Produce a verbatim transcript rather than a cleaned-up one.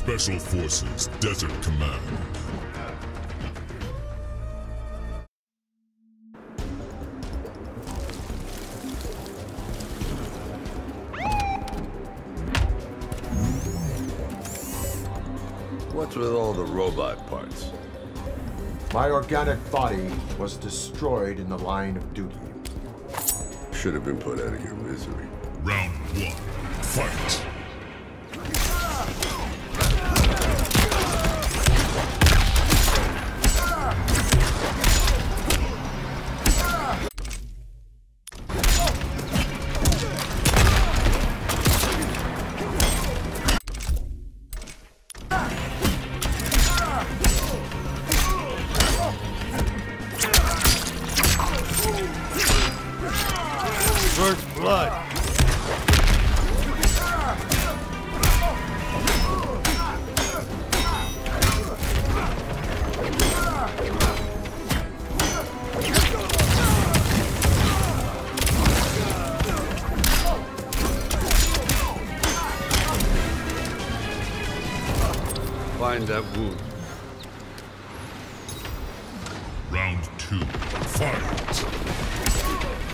Special Forces Desert Command. What's with all the robot parts? My organic body was destroyed in the line of duty. Should have been put out of your misery. Round one, fight! First blood. Find that wound. Round two, fight!